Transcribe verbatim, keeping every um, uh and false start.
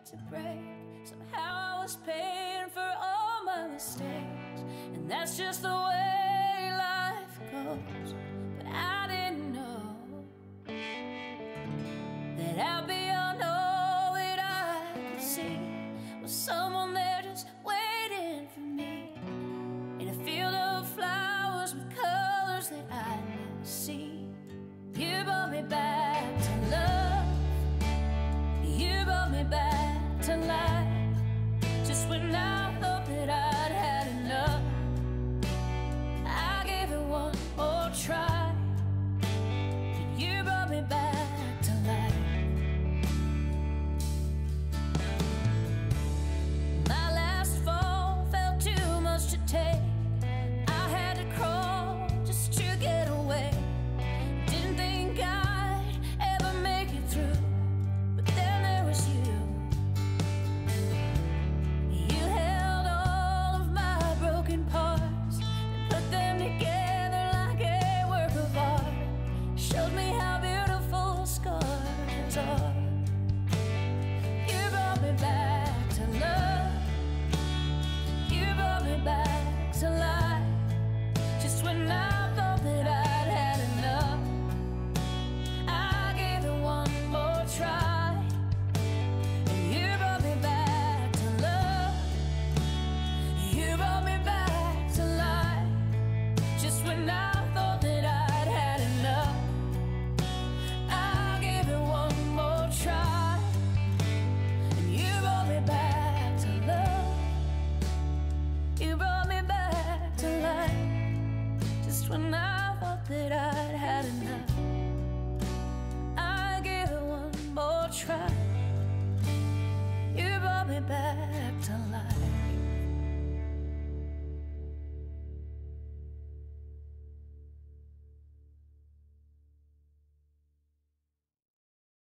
to break. Somehow I was paying for all my mistakes, and that's just the way life goes. But I didn't know that out beyond all that I could see was someone there just waiting for me, in a field of flowers with colors that I'd never seen. You brought me back to love. You brought me back to life, just when I thought that I'd had enough. I gave it one more try, and you brought me back to life. My last fall felt too much to take. I had to crawl just to get away. Didn't think I'd ever make it through, but then there was you. You held all of my broken parts and put them together like a work of art. Showed me how beautiful scars are. You brought me back to love. You brought me back to life, just when I thought that I'd had enough. I gave it one more try, and you brought me back to love. You brought me back to life, just when I thought that I'd had enough. I gave it one more try, and you brought me back to love. You brought me back to life, just when I thought that I'd had enough. I gave it one more try. You brought me back to life.